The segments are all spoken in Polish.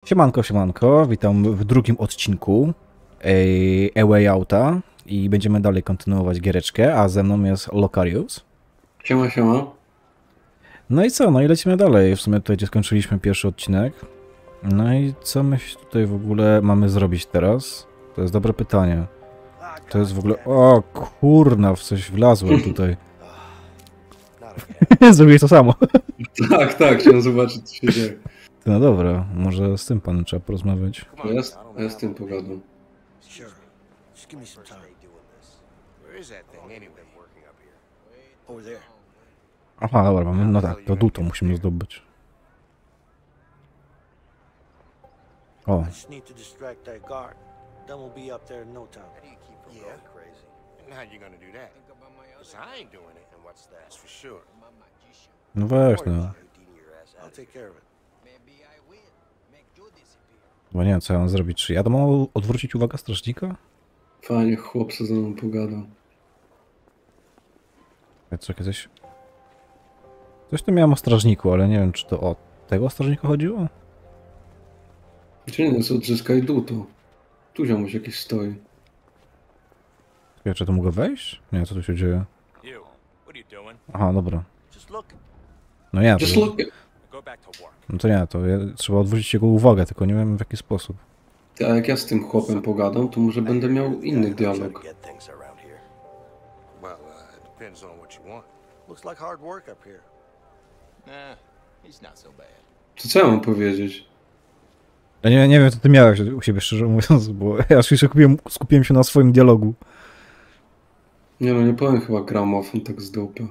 Siemanko, siemanko, witam w drugim odcinku A Way Outa i będziemy dalej kontynuować giereczkę, a ze mną jest Lokarius. Siema, siema. No i co, no i lecimy dalej, w sumie tutaj gdzie skończyliśmy pierwszy odcinek. No i co my tutaj w ogóle mamy zrobić teraz? To jest dobre pytanie. To jest w ogóle... O kurna, w coś wlazłem tutaj. Zrobiłeś to samo. Tak, chciałem zobaczyć, co się dzieje. No dobra, może z tym panem trzeba porozmawiać. Ja z tym pogadam. Aha, dobra, mamy, no tak, to duto musimy zdobyć. O. No weź no. Bo nie wiem co ja mam zrobić, czy ja to mam odwrócić uwagę strażnika? Fajnie, chłop se ze mną pogadał. Czekaj, coś tu miałem o strażniku, ale nie wiem czy to o tego strażnika chodziło? Czy nie, jest odzyskaj duto. Tu ziomuś jakiś stoi. Czekaj, czy to mogę wejść? Nie, co tu się dzieje? Aha, dobra. No nie, to, Just look. no to nie, to trzeba odwrócić jego uwagę, tylko nie wiem w jaki sposób. A jak ja z tym chłopem pogadam, to może będę miał inny dialog. To co ja mam powiedzieć? Ja nie wiem co ty miałeś u siebie szczerze mówiąc, bo ja już skupiłem się na swoim dialogu. Nie no, nie powiem chyba gramofon tak z dupy.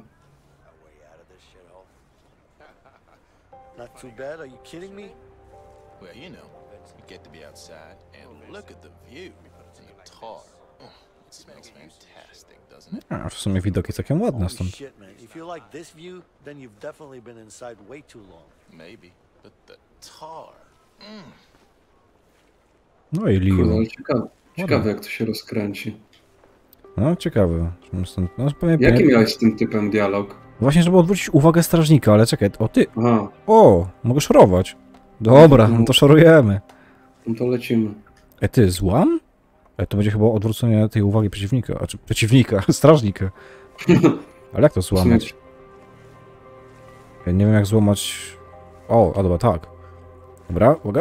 Not too bad, are you kidding me? Well, you know, you get to be outside and look at the view. The tar. It smells fantastic, doesn't it? A, w sumie widok jest całkiem ładny Holy stąd. shit, man. If you like this view, then you've definitely been inside way too long. Maybe, but the tar. No i Kurde, Liu. ale ciekawe jak to się rozkręci. No ciekawe. No, pewnie, Jaki miałeś z tym typem dialog? Właśnie, żeby odwrócić uwagę strażnika, ale czekaj, o ty... Aha, O, mogę szorować. Dobra, no to szorujemy. no to lecimy. Ty, złam? To będzie chyba odwrócenie tej uwagi przeciwnika, znaczy przeciwnika, strażnika. Ale jak to złamać? Ja nie wiem jak złamać... O, a dobra, tak. Dobra, uwaga.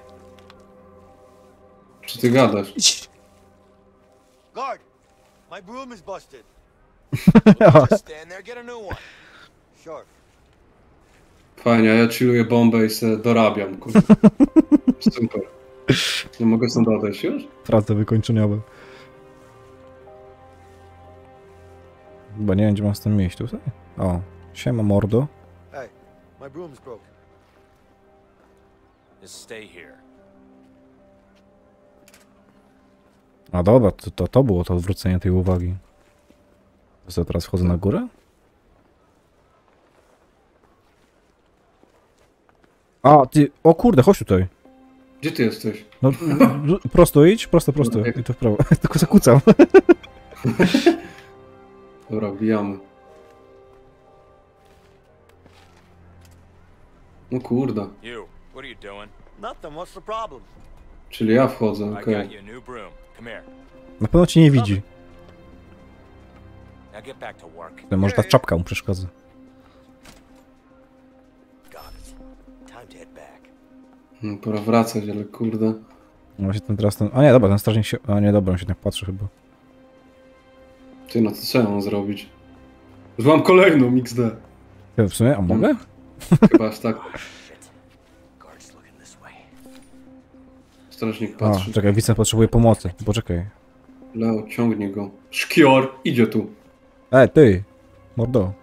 Czy ty gadasz? Guard! My broom is busted. Just stand there, get a new one. Sure. Fajnie, a ja chilluję bombę i se dorabiam, kurde. Super. Nie mogę stąd odejść już? Prace wykończeniowe. Chyba nie wiem gdzie mam z tym miejsc tutaj. O, siema mordo. Hey, my broom's broken. Just stay here. A dobra, to było to odwrócenie tej uwagi. To co, teraz wchodzę na górę? A, ty, o kurde, chodź tutaj. Gdzie ty jesteś? No, prosto idź, prosto. I tu w prawo. Tylko zakłócam. Dobra, wbijamy. No kurde. You, what are you doing? Nothing, what's the problem? Czyli ja wchodzę, I okej. got you a new broom. Come here. Na pewno cię nie widzi. Now get back to work. Może ta czapka mu przeszkadza. Got it. Time to head back. No, pora wracać, ale kurde. No właśnie ten... A nie, dobra, ten strażnik się... A nie, dobra, on się tak patrzy chyba. Ty, no to co ja mam zrobić? Już mam kolejną XD. Ja w sumie, a mogę? Chyba aż tak. Guard's looking this way. Strażnik A, patrzy. czekaj, Vincent potrzebuje pomocy. Poczekaj. Leo, ciągnij go. Szkior! Idzie tu. Ty! Mordo.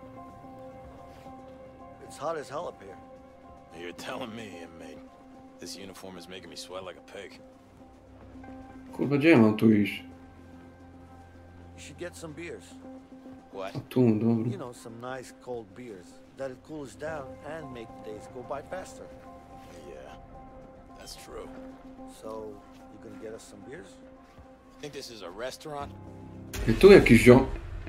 It's hot as hell up here. You're telling me, inmate. This uniform is making me sweat like a pig. Kurwa, gdzie ja mam tu iść? You should get some beers. What? A tu, dobra. You know, some nice cold beers. That'll cool us down and make the days go by faster. Yeah, that's true. So, you gonna get us some beers? Think this is a restaurant? I tu jakiś ziom...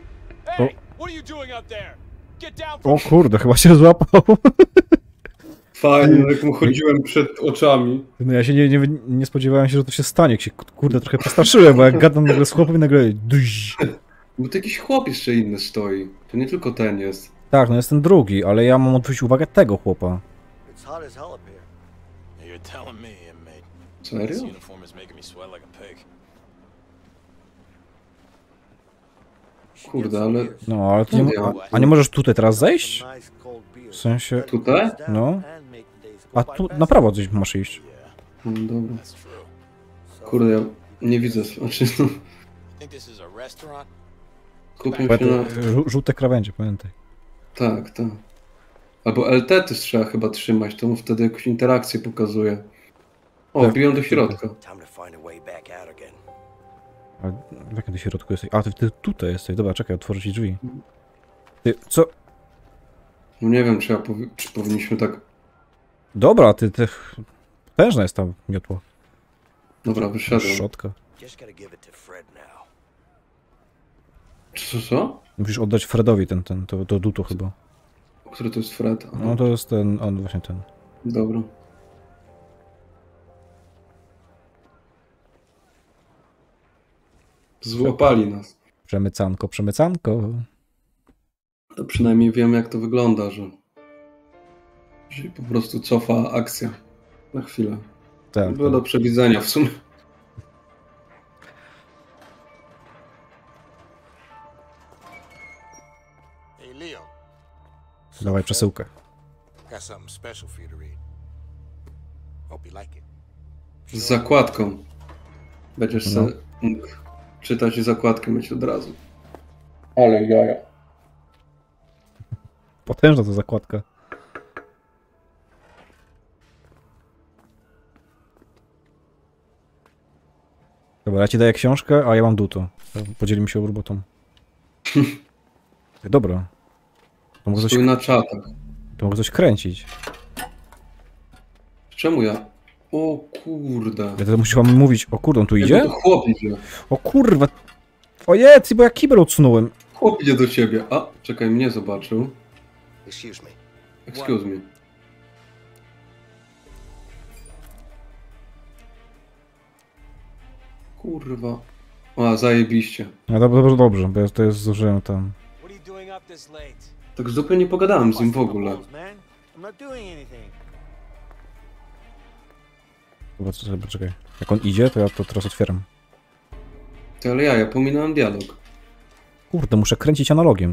Hey, what are you doing up there? Get down O from kurde, chyba się złapał. Fajnie, jak mu chodziłem przed oczami. No ja się nie spodziewałem się, że to się stanie. Jak się, kurde, trochę przestraszyłem, bo jak gadam nagle z chłopem i nagle... Duś. Bo to jakiś chłop jeszcze inny stoi. To nie tylko ten jest. Tak, no jest ten drugi, ale ja mam odwrócić uwagę tego chłopa. It's hot as hell up here. You're telling me, inmate. This Serio? uniform is making me sweat like a pig. Kurde, ale... No, ale ty nie, a nie możesz tutaj teraz zejść? W sensie... Tutaj? No. A tu na prawo gdzieś masz iść. No, dobra. That's true. Kurde, ja nie widzę. Znaczy, no, Think this is a restaurant? skupiam się na... Żółte krawędzie, pamiętaj. Tak, tak. Albo LT też trzeba chyba trzymać, to mu wtedy jakąś interakcję pokazuje. O, Tak. biją do środka. Time to find a way back out again. A w jakim ty środku jesteś? A, ty tutaj jesteś. Dobra, czekaj, otworzę ci drzwi. Ty, co? No nie wiem, czy powinniśmy tak... Dobra, ty... Potężna jest ta miotła. Dobra, wyszedłem. Szczotka. Just gotta give it to Fred now. Co? Musisz oddać Fredowi to duto chyba. Który to jest Fred? Aha. No to jest ten, on właśnie ten. Dobra. Złapali nas. Przemycanko. To przynajmniej wiem, jak to wygląda, że się po prostu cofa akcja na chwilę. Tak, Było do przewidzenia w sumie. Hey, Leo, Dawaj przesyłkę. got something special for you to read. Hope you like it. Z zakładką. Będziesz No. sobie mógł czytać i zakładkę mieć od razu. Ale jaja. Potężna ta zakładka. Dobra, ja ci daję książkę, a ja mam duto. Podzielimy się robotą. Dobra. To Stój na czatach. mogę coś kręcić. Czemu ja? O kurde. Ja to musisz wam mówić, o kurde, on tu idzie? To chłop idzie. O kurwa. Ojej, bo ja kibel odsunąłem. Chłop idzie do ciebie. A, czekaj, mnie zobaczył. Excuse me. Excuse me. Kurwa. A, zajebiście. No dobrze, bo ja to zużyłem tam. What are you doing up this late? Tak zupełnie nie pogadałem z nim w Busting the ogóle. balls, man. I'm not doing anything. Chyba, czekaj. Jak on idzie, to ja to teraz otwieram. Ty, ale ja pominąłem dialog. Kurde, muszę kręcić analogiem.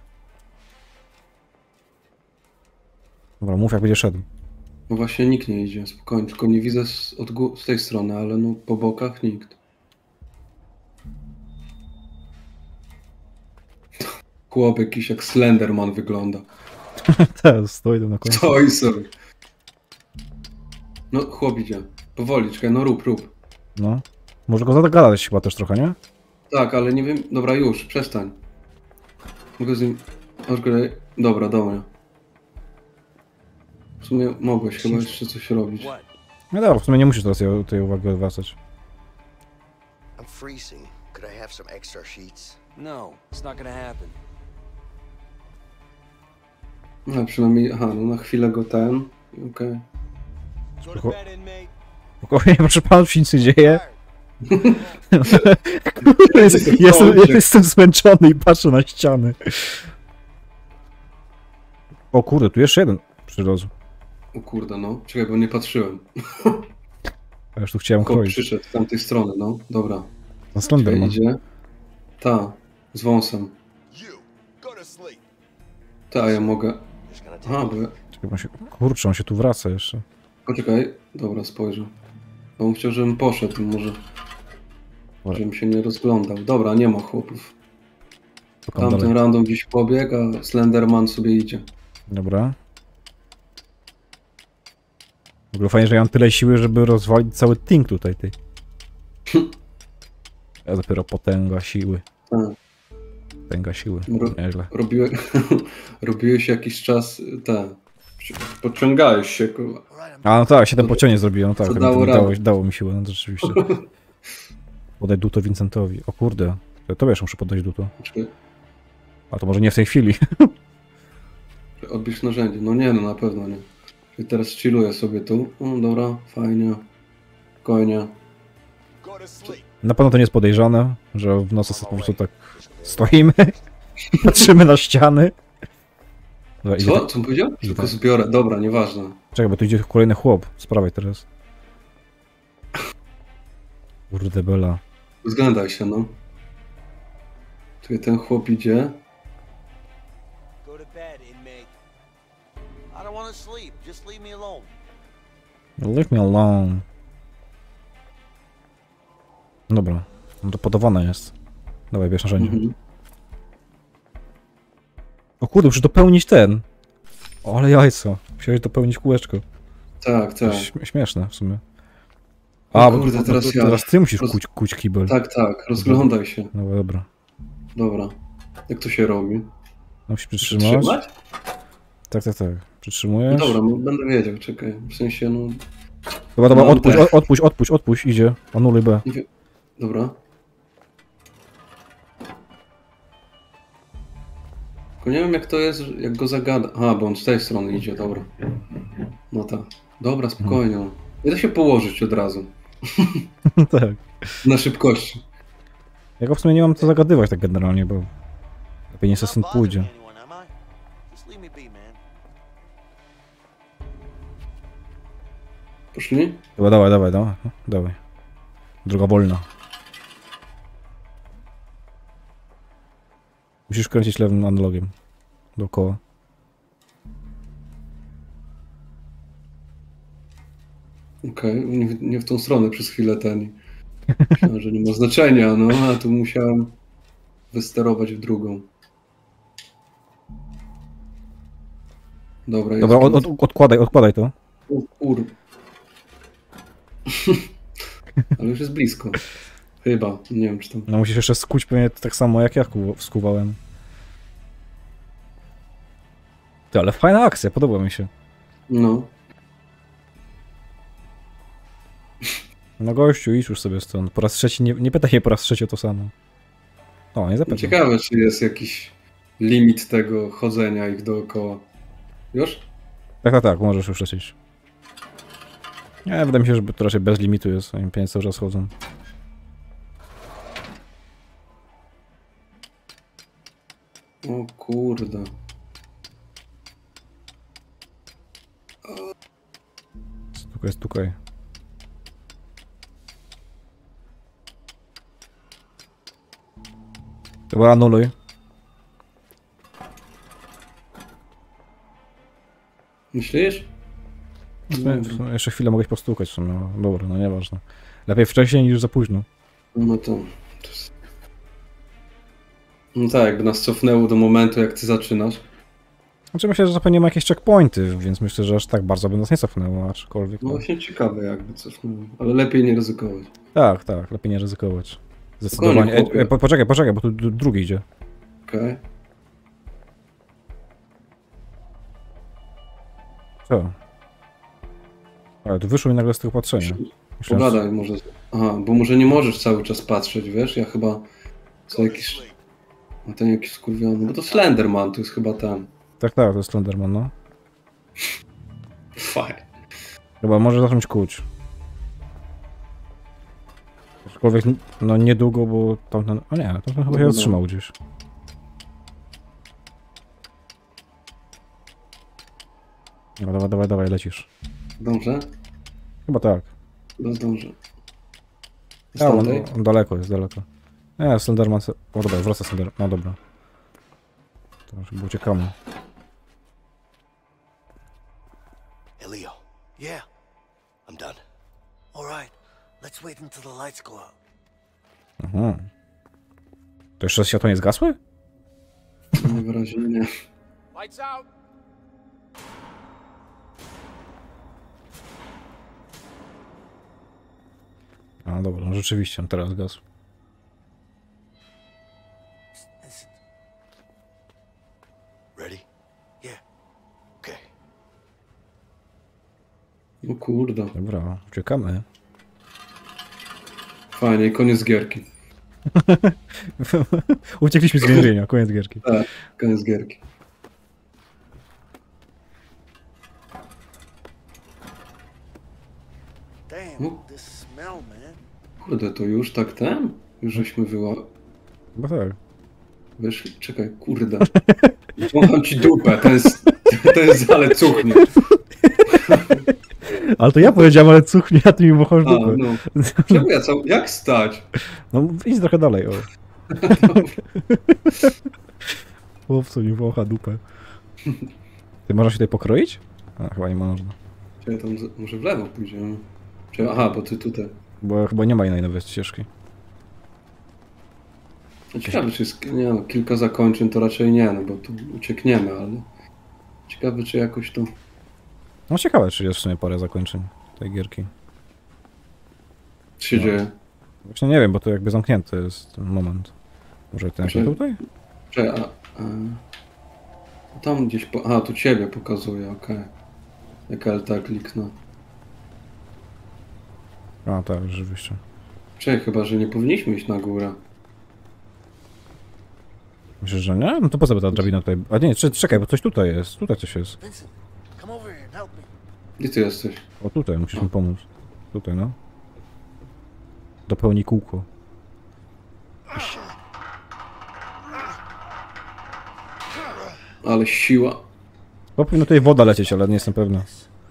Dobra, mów jak będzie szedł. No właśnie nikt nie idzie, spokojnie, tylko nie widzę z tej strony, ale no po bokach nikt. Chłop jakiś jak Slenderman wygląda. Teraz stoi tam na końcu. Stoi sobie. No chłop idzie. Powoli, czekaj, no rób. No. Może go zagadać chyba też trochę, nie? Tak, ale nie wiem, dobra już, przestań. Mogę z nim... Okej, dobra. W sumie mogłeś chyba jeszcze coś robić. What? No dobra, w sumie nie musisz teraz tej uwagi odwracać. I'm freezing. Could I have some extra sheets? No, it's not gonna happen. No przynajmniej, aha, no na chwilę go ten. Okej. Go to bed, inmate. Spokojnie, proszę pana, się nic nie dzieje. Jestem zmęczony i patrzę na ściany. O kurde, tu jeszcze jeden przylazł. O kurde, no. Czekaj, bo nie patrzyłem. A już tu chciałem Chłop kroić. przyszedł z tamtej strony, no. Dobra. Na Czekaj, Slenderman. idzie. Ta, z wąsem. You, go to sleep. Ta, ja mogę. Just gonna take Aha, bo ja... Czekaj, kurczę, on się tu wraca jeszcze. Poczekaj. Dobra, spojrzę. Bo on chciał, żebym poszedł, może... Dobra. Żebym się nie rozglądał. Dobra, nie ma chłopów. Szukam Tamten dalej. random gdzieś pobiegł, a Slenderman sobie idzie. Dobra. W ogóle fajnie, że ja mam tyle siły, żeby rozwalić cały ting tutaj, ty. Ja dopiero potęga siły. Tak. Potęga siły. Dobra. Nieźle. Robiłeś jakiś czas podciągałeś się, kurwa. A no tak, 7 pociągnie zrobiłem, no tak. Co to dało radę. dało mi siłę, no to rzeczywiście. Podaj duto Vincentowi. O kurde, to wiesz, muszę podać duto. Czekaj, A to może nie w tej chwili. odbierz narzędzie. No nie, no na pewno nie. I teraz chilluję sobie tu. Dobra, fajnie. Spokojnie. Go to sleep. Na pewno to nie jest podejrzane, że w nocy sobie po prostu tak stoimy, patrzymy na ściany. Dobra, idzie Co? tak- Co on powiedział? idzie Tylko tak. zbiorę. Dobra, nieważne. Czekaj, bo tu idzie kolejny chłop. Sprawaj teraz. Kurde bela. Zglądaj się, no. Tutaj ten chłop idzie. Go to bed, inmate. I don't want to sleep. Just leave me alone. Leave me alone. Dobra, no to podawane jest. Dawaj, bierz narzędzie. Mhm. O kurde, muszę dopełnić ten. O, ale jajco. Musiałeś dopełnić kółeczko. Tak, tak. Śmieszne w sumie. O bo kurde, teraz ja. teraz ty musisz Roz- kuć kibel. Tak, tak. Rozglądaj się. No dobra. Dobra. Jak to się robi? No, musisz przytrzymać. Trzymać? Tak. No Przytrzymujesz. dobra, no, będę wiedział, czekaj. W sensie, no... Dobra, Mam odpuść, idzie. Anuluj B. Dobra. Tylko nie wiem jak to jest, jak go zagada. Aha, bo on z tej strony idzie, dobra. No tak. Dobra, spokojnie. Nie da się położyć od razu. Tak. Na szybkości. Ja go w sumie nie mam co zagadywać tak generalnie, bo lepiej nie Not stąd bothering pójdzie. anyone, am I? Just leave me be, man. Poszli? Dobra, dawaj. Droga wolna. Musisz kręcić lewym analogiem. Dookoła. Okej, nie w tą stronę przez chwilę ten. Myślałem, że nie ma znaczenia, no a tu musiałem wysterować w drugą. Dobra, jest. Dobra, odkładaj to. O kur... Ale już jest blisko. Chyba, nie wiem czy tam... No musisz jeszcze skuć pewnie tak samo jak ja skuwałem. Ty, ale fajna akcja, podoba mi się. No. No gościu, idź już sobie stąd. Po raz trzeci, nie pytaj mnie po raz trzeci o to samo. O, nie zapytam. Ciekawe, czy jest jakiś limit tego chodzenia ich dookoła. Już? Tak, możesz już lecieć. Nie, wydaje mi się, że to raczej bez limitu jest, oni pieniądze cały czas chodzą. O kurde. Stukaj. Dobra, anuluj. Myślisz? W sumie jeszcze chwilę mogłeś postukać w sumie. No, dobra, no nieważne. Lepiej wcześniej niż za późno. No to jest... No tak, jakby nas cofnęło do momentu, jak ty zaczynasz. Znaczy myślę, że zapewne ma jakieś checkpointy, więc myślę, że aż tak bardzo by nas nie cofnęło, aczkolwiek... No No. właśnie ciekawe jakby cofnęło, ale lepiej nie ryzykować. Tak, lepiej nie ryzykować. Zdecydowanie. Spokojnie, chłopie. Poczekaj, bo tu drugi idzie. Okej. Co? Ale tu wyszło mi nagle z tego patrzenia. Myślałem, Pogadaj może. Aha, bo może nie możesz cały czas patrzeć, wiesz? Ja chyba... Co Go to jakiś... sleep. A ten jakiś skurwiony. Bo to Slenderman, to jest chyba ten. Tak, to jest Slenderman, no. Fajnie. Chyba może zacząć kuć. Aczkolwiek, no niedługo, bo tamten... O nie, tamten chyba się No. zatrzymał gdzieś. No, dawaj, lecisz. Dobrze? Chyba tak. No zdążę. Z Ja, tamtej? on daleko jest, daleko. Nie, Slenderman... O dobra, wraca Slenderman. No dobra. To już chyba uciekamy. Hey, Leo. Yeah, I'm done. All right, let's wait until the lights go out. Aha. To jeszcze światło nie zgasły? Najwyraźniej nie. Lights out. A dobra, no rzeczywiście, on teraz gasł. Listen. Ready? Yeah. Okay. O kurde. Dobra, uciekamy. Fajnie, koniec gierki. Uciekliśmy z więzienia, koniec gierki. Tak, koniec gierki. No, This smell, man. kurde, to już tak ten? Już żeśmy Chyba tak. wyszli? Czekaj, kurde. Wącham ci dupę, to jest ale cuchnie. Ale to ja powiedziałem, ale cuchnie, a ty mi wąchasz A, dupę. no. Czemu ja jak stać? No idź trochę dalej, o. Chłopcu mi wącha dupę. Ty możesz się tutaj pokroić? A, chyba nie można. Czekaj, tam może w lewo pójdziemy. Czekaj, aha, bo ty tutaj. Bo chyba nie ma innej nowej ścieżki. No ciekawe, czy jest, nie no, kilka zakończeń to raczej nie, no bo tu uciekniemy, ale ciekawe, czy jakoś to... No ciekawe, czy jest w sumie parę zakończeń tej gierki. Co się dzieje? Właśnie nie wiem, bo to jakby zamknięty jest ten moment. Może ten się tutaj? Czekaj, tam gdzieś a, tu ciebie pokazuje, okej. Jak LT kliknę. A tak, rzeczywiście. Czekaj, chyba, że nie powinniśmy iść na górę. Myślisz, że nie? No to po co by ta drabina tutaj... A nie, czekaj, bo coś tutaj jest. Tutaj coś jest. Vincent, come over here and help me. Gdzie ty jesteś? O, tutaj, musisz mi pomóc. Tutaj, no. Dopełni kółko. Ale siła. Bo powinno tutaj woda lecieć, ale nie jestem pewny.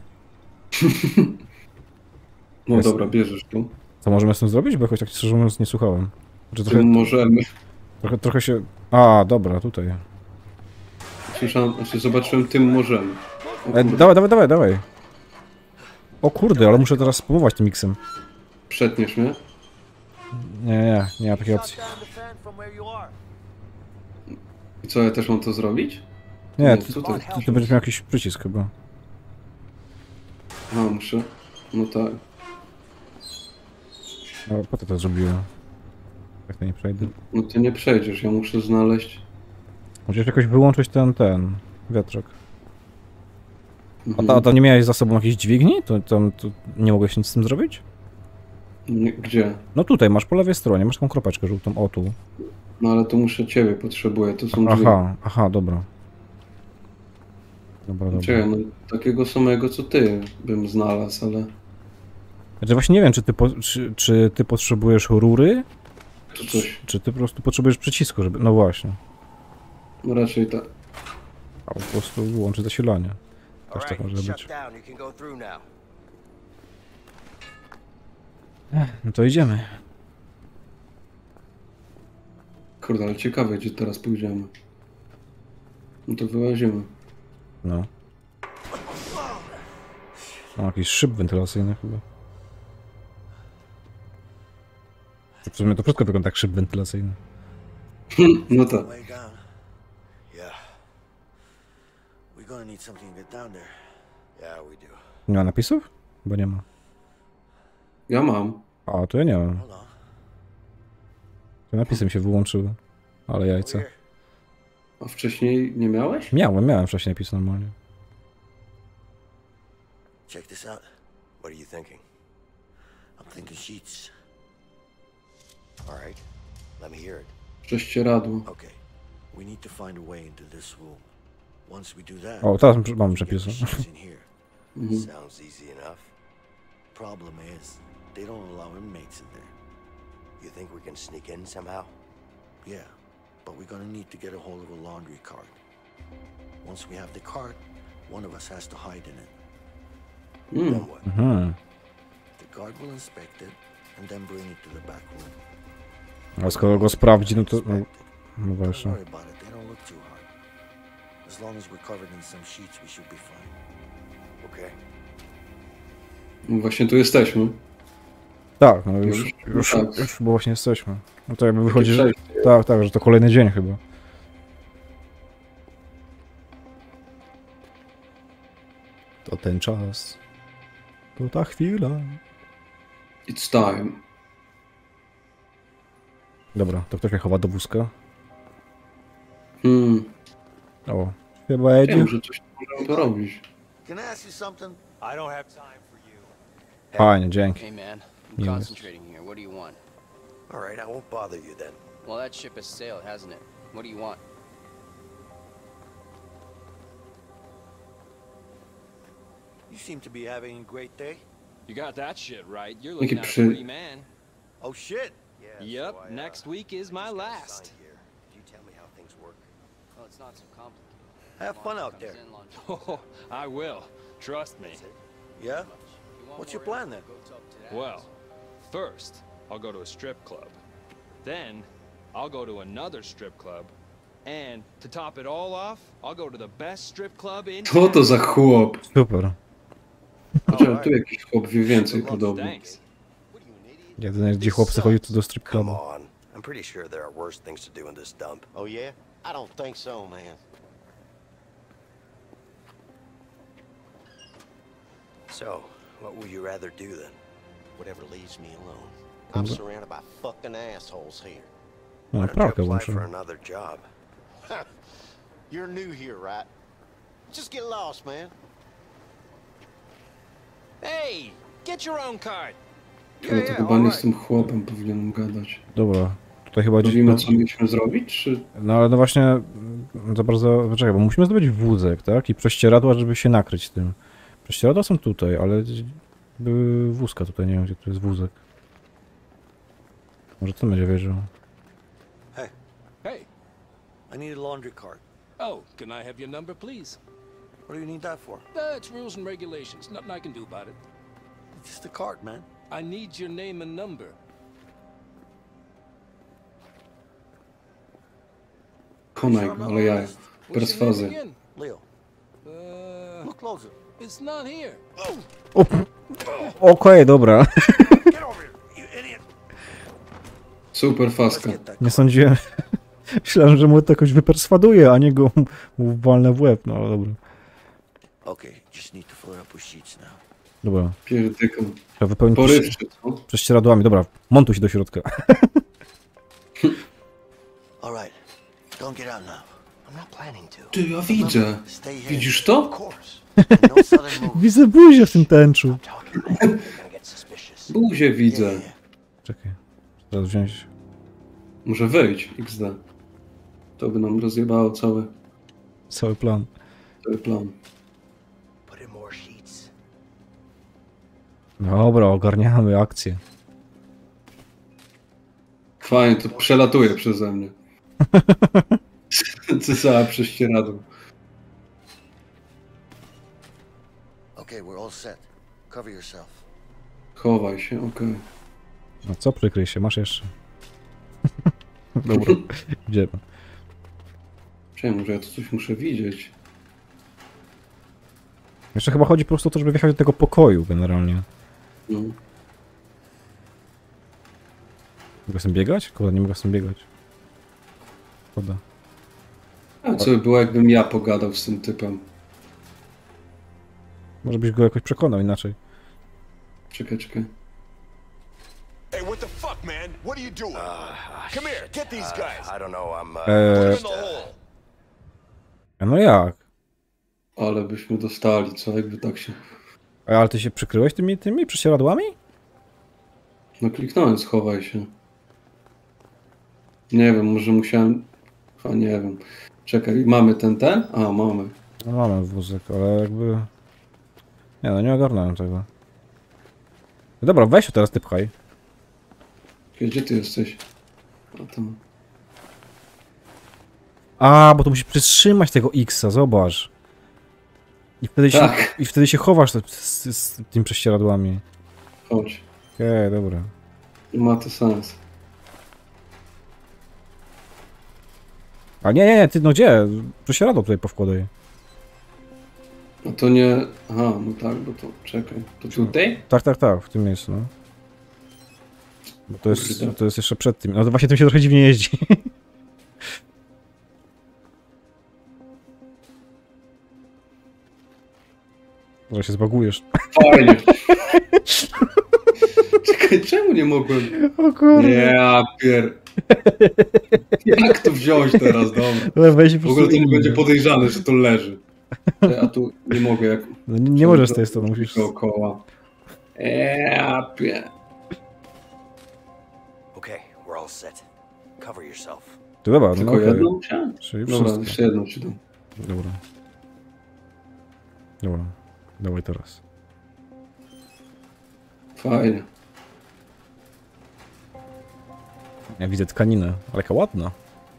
No Jest. dobra, bierzesz tu. Co możemy z tym zrobić? Bo jakoś tak szczerze mówiąc nie słuchałem. Czy Tym możemy. trochę się... A, dobra, tutaj. Słyszałem, znaczy zobaczyłem, tym możemy. O kurde, Dawaj. O kurde, ale muszę teraz spróbować tym miksem. przetniesz mnie? Nie ma takiej opcji. Shut down the fan from where you are. I co, ja też mam to zrobić? Nie, tutaj. ty będziesz miał jakiś przycisk chyba. A, muszę. No tak. No, po co to zrobiłem? Jak to nie przejdę? No ty nie przejdziesz, ja muszę znaleźć. Musisz jakoś wyłączyć ten wiatrak. Mhm. A to nie miałeś za sobą jakiejś dźwigni? To nie mogłeś nic z tym zrobić? Gdzie? No tutaj, masz po lewej stronie, masz taką kropeczkę żółtą, o tu. No ale to muszę ciebie, potrzebuję, to są drzwi. Aha, dobra. Dobra. Czekaj, no takiego samego co ty bym znalazł, ale Znaczy właśnie nie wiem, czy ty potrzebujesz rury, to coś, czy ty po prostu potrzebujesz przycisku, żeby... No właśnie. no raczej tak. A po prostu wyłączyć zasilanie. All Też tak right, może shut być. down. You can go through now. No to idziemy. Kurde, ale ciekawe, gdzie teraz pójdziemy. No to wyłazimy. No. Mam jakiś szyb wentylacyjny chyba. W sumie to wszystko wygląda jak szyb wentylacyjny. No tak. Way down. Yeah. We're gonna need something to get down there. Yeah, we do. Nie ma napisów? Bo nie ma. Ja mam. A, to ja nie mam. Hold on. Te napisy mi się wyłączyły. Ale jajca. Over here. A wcześniej nie miałeś? Miałem wcześniej napis normalnie. Check this out. What are you thinking? I'm thinking sheets. All right. Let me hear it. Prześcieradło. Okay. We need to find a way into this room. Once we do that, O, teraz mam we can get przepisy. the sheets in here. Mhm. Sounds easy enough. Problem is, they don't allow inmates in there. You think we can sneak in somehow? Yeah, but we're gonna need to get a hold of a laundry cart. Once we have the cart, one of us has to hide in it. Then what? Mhm. The guard will inspect it and then bring it to the back room. A skoro go sprawdzi, no to... No, no Don't właśnie. worry about it, they don't look too hard. As long as we're covered in some sheets, we should be fine. Okay. No właśnie tu jesteśmy. Tak, no już Tak. bo właśnie jesteśmy. No to jakby wychodzi, że... przejście. Tak, że to kolejny dzień chyba. To ten czas. To ta chwila. It's time. Dobra, to ktoś mnie chowa do wózka. O, chyba Ja jedzie. może coś możemy porobić. Can I ask you something? I don't have time for you. Fajnie, dzięki. Hey man, I'm Yes. concentrating here. What do you want? All right, I won't bother you then. Well, that ship has sailed, hasn't it? What do you want? You seem to be having a great day. You got that shit right. You're Jaki looking at a przy... free man. Oh shit. Yep, next week is my last. Do you tell me how things work? Well, it's not so complicated. Have fun out there. Oh, I will. Trust me. Yeah? What's your plan then? Well, first, I'll go to a strip club. Then, I'll go to another strip club. And to top it all off, I'll go to the best strip club in Co to town. za chłop? Super. Chociaż tu jakiś chłop wie więcej Good luck, podobno. thanks. Jedyne, gdzie chłopcy chodzi, to do strip Come clubu. on. I'm pretty sure there are worse things to do in this dump. Oh yeah? I don't think so, man. So, what would you rather do then? Whatever leaves me alone. I'm surrounded by fucking assholes here. No, Why don't you pralkę apply for włączę. another job? You're new here, right? Just get lost, man. Hey, get your own card. No to chyba nie z tym chłopem powinienem gadać. Dobra, tutaj chyba gdzieś... Mówimy, co mieliśmy zrobić, czy... No ale no właśnie, za bardzo... Czekaj, bo musimy zdobyć wózek, tak? I prześcieradła, żeby się nakryć tym. Prześcieradła są tutaj, ale były wózka tutaj, nie wiem, gdzie tu jest wózek. Może ten będzie wiedział. Hey, I need a laundry cart. oh, can I have your number, please? What do you need that for? It's rules and regulations. Nothing I can do about it. It's just a cart, man. I need your name and number. Konaj go, ale jaja. What's your name Perswazja. again? Leo, look closer. It's not here. Okej, dobra. Get over here, you idiot. Super Let's faska. get that Nie sądziłem. Myślałem, że mu to jakoś wyperswaduje, a nie go mu walnę w łeb, no ale dobra. Okay, just need to fill it up with sheets now. Dobra, Pierdykam. trzeba wypełnić Porywczy, co? prześcieradłami. Dobra, montuj się do środka. All right, don't get out now. I'm not planning to. Ty, ja widzę. Stay here. Widzisz to? Of course. No sudden moves. Widzę buzię w tym tęczu. Talking, man. They're gonna get suspicious. Buzię widzę. Czekaj, teraz wziąć... Może wyjść, XD. To by nam rozjebało Cały plan. cały plan. Put in more sheets. Dobra, ogarniamy akcję. Fajnie, to przelatuje przeze mnie. Cała prześcieradło. Okay, we're all set. Cover yourself. Chowaj się, okej. No co, przykryj się, masz jeszcze. Dobra, idziemy. Czemu, może ja tu coś muszę widzieć? Jeszcze chyba chodzi po prostu o to, żeby wjechać do tego pokoju generalnie. No. Mogę z tym biegać? Kurde, nie mogę z tym biegać. Szkoda. A co by było, jakbym ja pogadał z tym typem? Może byś go jakoś przekonał inaczej. Czekaj. Hey, what the fuck, man? What are you doing? Come here, get these guys. I don't know, I'm Put 'em in the hole. No jak? Ale byśmy dostali, co? Jakby tak się... Ale ty się przykryłeś tymi prześcieradłami? No kliknąłem, schowaj się. Nie wiem, może musiałem... A nie wiem. Czekaj, mamy ten? A, mamy. No mamy wózek, ale jakby... Nie no, nie ogarnąłem tego. No dobra, weź się teraz, ty pchaj. Gdzie ty jesteś? A tam... A, bo tu musisz przytrzymać tego X-a, zobacz. Tak. I wtedy się chowasz z tymi prześcieradłami. Chodź. Okej, dobra. Ma to sens. A nie, ty no gdzie? Prześcieradło tutaj powkładaj. A to nie... Aha, no tak, bo to... Czekaj. To tutaj? Tak, w tym miejscu, no. Bo Kurde. to jest jeszcze przed tym. No to właśnie tym się trochę dziwnie jeździ. Może się zbagujesz. Fajnie. Czekaj, czemu nie mogłem? O kurde. Nie, Jak to wziąć teraz, dobra? Ale weź po W ogóle to nie prostu będzie podejrzane, że to leży. A tu nie mogę, jak... No, nie możesz z tej strony, musisz... Dookoła. Okay, we're all set. Cover yourself. To dobra, no Tylko okej. jedną musiałem? Czyli Dobra, wszystko. jeszcze jedną ci dam. Dobra. Dawaj teraz. Fajnie. Ja widzę tkaninę, ale jaka ładna.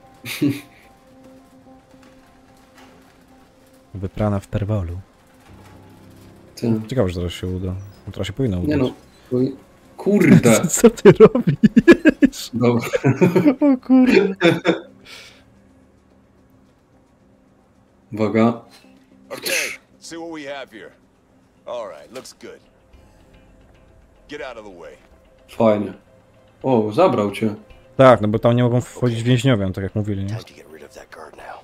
Wyprana w perwolu. Ty. Ciekawe, że teraz się uda. No, teraz się powinno udać. Nie no. Kurde. Co ty robisz? Dobra. O kurde. Uwaga. Okay, see what we have here. All right, looks good. Get out of the way. Fajnie. O, zabrał cię. Tak, no bo tam nie mogą wchodzić więźniowie, tak jak mówili, nie? Time to get rid of that guard now.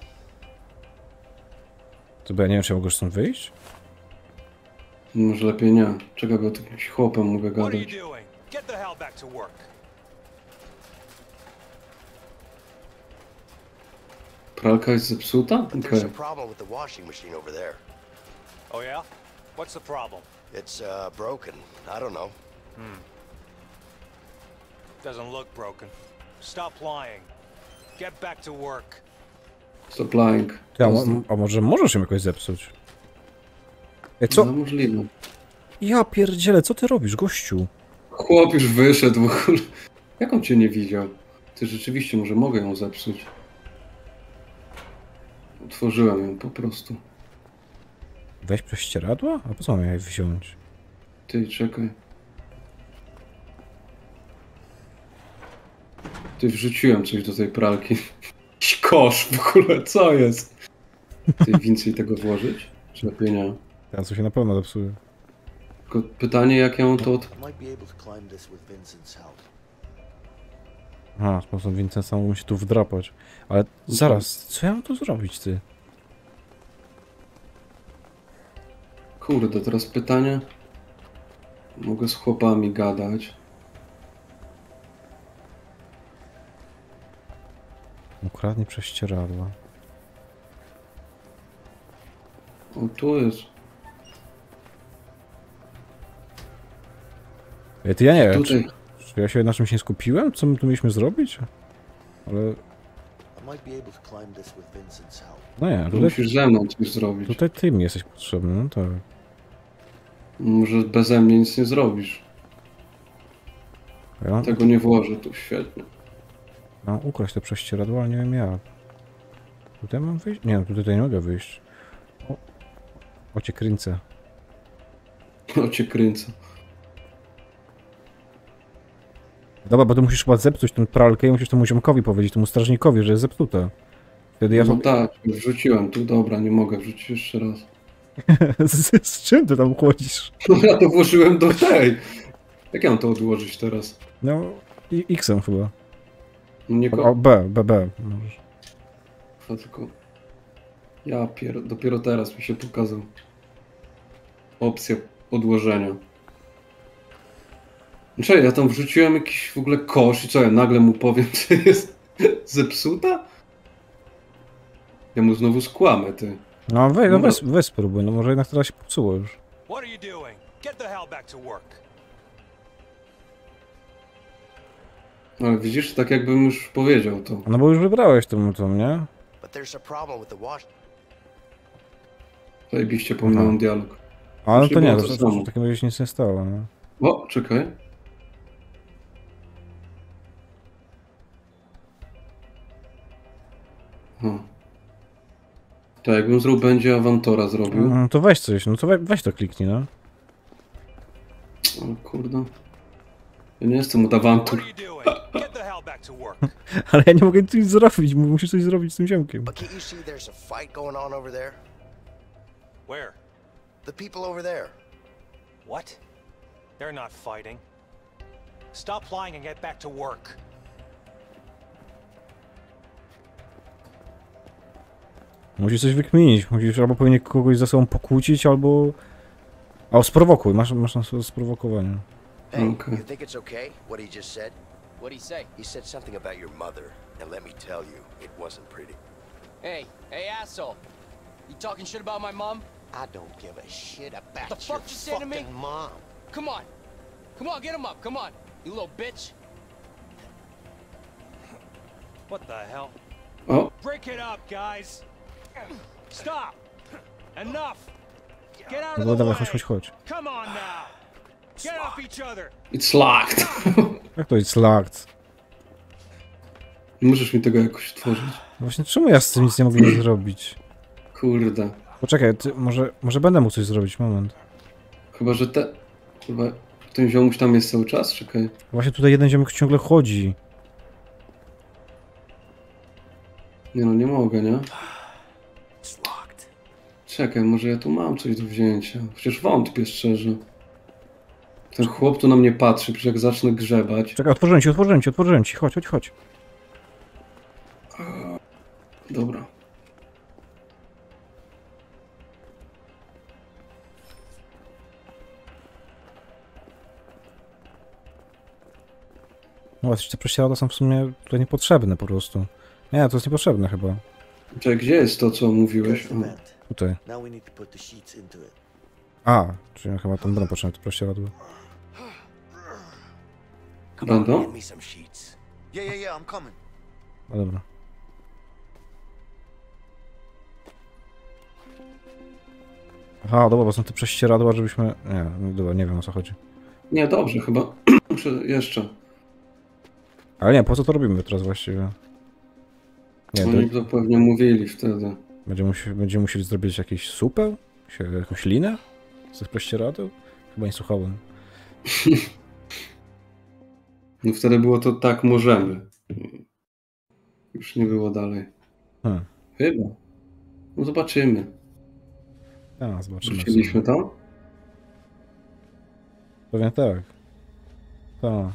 To bo ja nie wiem, czy ja mogę stąd wyjść? Może lepiej nie. Czekaj, bo tu jakimś chłopem mogę What are you gadać. doing? Get the hell back to work. Pralka jest zepsuta? But Okej. there's a problem with the washing machine over there. Oh yeah? What's the problem? It's broken. I don't know. Doesn't look broken. Stop lying. Get back to work. Stop lying. Ty, a może możesz ją jakoś zepsuć? Ej, co? No, możliwe. Ja pierdzielę, co ty robisz, gościu? Chłop już wyszedł w ogóle. Jak on cię nie widział? Ty rzeczywiście, może mogę ją zepsuć. Otworzyłem ją po prostu. Weź prześcieradła? A po co mam je wziąć? Ty, czekaj. Ty, wrzuciłem coś do tej pralki. Jakiś kosz w ogóle, co jest? Ty, więcej tego włożyć? Czy lepiej nie? Teraz to się na pewno zepsuje. Tylko pytanie, jak ją to... I might be able to climb this with Vincent's help. Aha, sposób Vincenza mógł się tu wdrapać. Ale zaraz, co ja mam tu zrobić, ty? Kurde, teraz pytanie. Mogę z chłopami gadać. Ukradnie prześcieradła. O, tu jest. Ej, ty ja nie wiem, Tutaj. czy ja się na czymś nie skupiłem? Co my tu mieliśmy zrobić? Ale... I might be able to climb this with Vincent's help. No nie, Musisz ze mną coś zrobić. tutaj ty mi jesteś potrzebny, no tak. Może beze mnie nic nie zrobisz. Ja Tego nie włożę tu, świetnie. mam ukraść te prześcieradła, ale nie wiem jak. Tutaj mam wyjść? Nie, no tutaj nie mogę wyjść. O cię kręcę. O, cię kręcę. Dobra, bo ty musisz chyba zepsuć tę pralkę i musisz temu ziomkowi powiedzieć, temu strażnikowi, że jest zepsute. Wtedy ja... No tak, wrzuciłem tu, dobra, nie mogę wrzucić jeszcze raz. z czym ty tam chodzisz? No ja to włożyłem do tej. Jak ja mam to odłożyć teraz? No, X-em chyba. Nie O, B. Możesz. tylko... Ja dopiero teraz mi się pokazał. Opcja odłożenia. Czekaj, ja tam wrzuciłem jakiś w ogóle kosz i co, ja nagle mu powiem, że jest zepsuta? Ja mu znowu skłamę, ty. No weź spróbuj, no może jednak teraz się popsuło już. What are you doing? Get the hell back to work. Ale widzisz, tak jakbym już powiedział to. No bo już wybrałeś tą, nie? But there's a problem with the wash. Zajebiście pominąłem dialog. Ale no to nie, było to to samo. w takim razie się nic nie stało, no. O, czekaj. Tak, jakbym zrobił, będzie Awantora zrobił. No to weź coś, no to weź to kliknij, no. O kurde. Ja nie jestem od Awantur. What are you doing? Get the hell back to work. Ale ja nie mogę nic zrobić, musisz coś zrobić z tym ziomkiem. But can't you see there's a fight going on over there? Where? The people over there. What? They're not fighting. Stop lying and get back to work. Musisz coś wykminić, musisz albo powinien kogoś ze sobą pokłócić, albo... A sprowokuj, masz na sprowokowanie. Hey, Okay. you think it's okay what he just said? What'd he say? He said something about your mother, and let me tell you, it wasn't pretty. Hey, asshole. You talking shit about my mom? I don't give a shit about The fuck your you say to me? fucking mom. Come on. Come on, get him up. Come on. You little bitch. What the hell? O, Break it up, guys. Stop. Enough. Get out of No the dawaj, way. chodź. Come on now. Get off each other! It's locked. Jak to jest locked? Możesz mi tego jakoś otworzyć? Właśnie czemu ja z tym nic nie mogę zrobić? Kurde. Poczekaj, może będę mógł coś zrobić, moment. Chyba, że chyba ten ziomuś tam jest cały czas? Czekaj. Właśnie tutaj jeden ziomek ciągle chodzi. Nie no, nie mogę, nie? Czekaj, może ja tu mam coś do wzięcia. Przecież wątpię szczerze. Ten chłop tu na mnie patrzy, przecież jak zacznę grzebać. Czekaj, otworzyłem ci, chodź. Dobra. No właśnie, te prześcieradła są w sumie tutaj niepotrzebne po prostu. Nie, to jest niepotrzebne chyba. Czekaj, gdzie jest to, co mówiłeś? There's the vent. Tutaj. Now we need to put the sheets into it. A, czyli chyba tam będą potrzebne te prześcieradła. Będą? Get me some sheets. Yeah, I'm coming. No dobra. Aha, dobra, bo są te prześcieradła, żebyśmy... Nie, dobra, nie wiem o co chodzi. Nie, dobrze, chyba. Muszę jeszcze. Ale nie, po co to robimy teraz właściwie? Nie, Oni to pewnie mówili wtedy. będziemy musieli zrobić jakiś supeł? Jakąś linę? Z tych prześcieradeł? Chyba nie słuchałem. No wtedy było to tak, możemy. Już nie było dalej. Chyba. No zobaczymy. A, zobaczymy. Wróciliśmy to? Pewnie tak. Tak.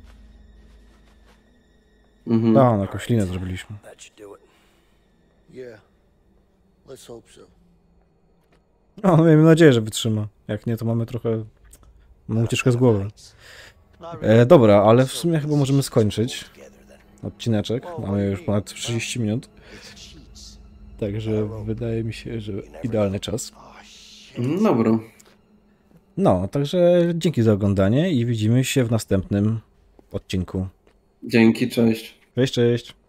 Mhm. Tak, jakąś linę zrobiliśmy. That should do it. Yeah. Let's hope so. No, miejmy nadzieję, że wytrzyma. Jak nie, to mamy trochę... Mam ucieczkę z głowy. Dobra, ale w sumie chyba możemy skończyć odcineczek. Mamy już ponad 30 minut. Także wydaje mi się, że idealny czas. Dobra. No, także dzięki za oglądanie i widzimy się w następnym odcinku. Dzięki, cześć. Cześć.